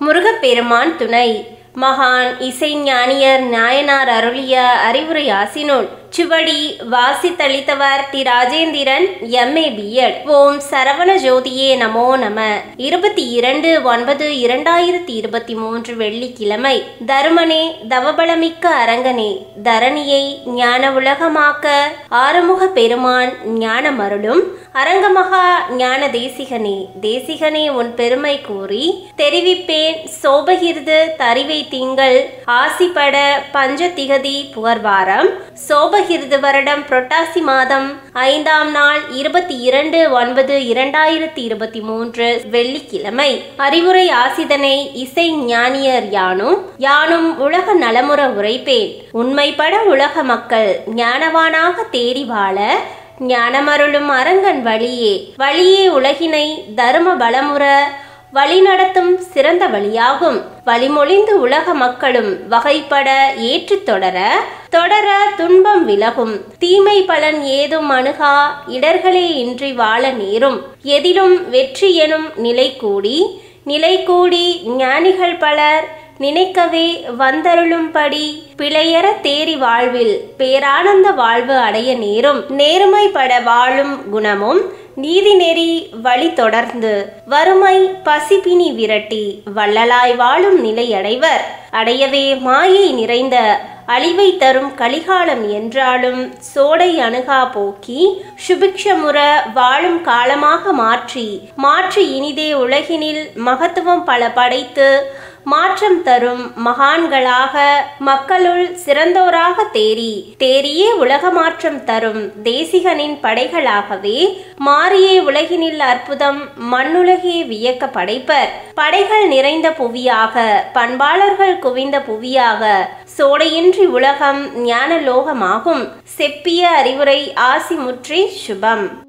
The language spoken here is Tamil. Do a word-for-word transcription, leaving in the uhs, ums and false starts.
முருகப்பெருமான் துணை. மகான் இசைஞானியர் நாயனார் அருளிய அறிவுரை ஆசினுள் சுவடி வாசித்தளித்தவர் T Rajendran M A B Ed. ஓம் சரவண ஜோதியே நமோ நம. இருபத்தி இரண்டு ஒன்பது இரண்டாயிரத்தி இருபத்தி மூன்று வெள்ளிக்கிழமை. தருமனே தவபலமிக்க அரங்கனே, தரணியை ஞான உலகமாக்க ஆறுமுக பெருமான் ஞானமருளும் அரங்கமகா ஞான தேசிகனே, தேசிகனே உன் பெருமை கூறி தெரிவிப்பேன் சோபகிருது தரிவை திங்கள் ஆசிப்பட பஞ்சதிகதி புகர்வாரம் சோபகிருது வருடம் புரட்டாசி மாதம் ஐந்தாம் நாள் இருபத்தி இரண்டு ஒன்பது இரண்டாயிரத்தி இருபத்தி மூன்று வெள்ளிக்கிழமை. அறிவுரை ஆசிதனை இசை ஞானியர் யானும் யானும் உலக நலமுற உரைப்பேன். உண்மைப்பட உலக மக்கள் ஞானவானாக தேடி வாழ ஞானமருளும் அரங்கன் வழியே வழியே உலகினை தர்ம பலமுற வழிநடத்தும் சிறந்த வழியாகும். வழிமொழிந்து உலக மக்களும் வகைப்பட ஏற்று தொடர தொடர துன்பம் விலகும். தீமை பலன் ஏதும் அணுகா இடர்களே இன்றி வாழ நேரும். எதிலும் வெற்றி எனும் நிலை கூடி நிலை கூடி ஞானிகள் பலர் நினைக்கவே வந்தருளும்படி பிழையற தேறி வாழ்வில் பேரானந்த வாழ்வு அடைய நேரும். நேர்மைப்பட வாழும் குணமும் நீதி நெறி வழி தொடர்ந்து வறுமை பசிப்பினி விரட்டி வள்ளலாய் வாழும் நிலை அடைவர். அடையவே மாயை நிறைந்த அழிவை தரும் கலிகாலம் என்றாலும் சோடை அணுகா போக்கி சுபிக்ஷமுற வாழும் காலமாக மாற்றி மாற்றி இனிதே உலகினில் மகத்துவம் பல படைத்து மாற்றம் தரும் மகான்களாக மக்களுள் சிறந்தோராக தேறி தேறியே உலக மாற்றம் தரும் தேசிகனின் படைகளாகவே மாறியே உலகினில் அற்புதம் மண்ணுலகே வியக்க படைப்பர். படைகள் நிறைந்த புவியாக பண்பாளர்கள் குவிந்த புவியாக சோடையின்றி உலகம் ஞான லோகமாகும். செப்பிய அறிவுரை ஆசி முற்றி சுபம்.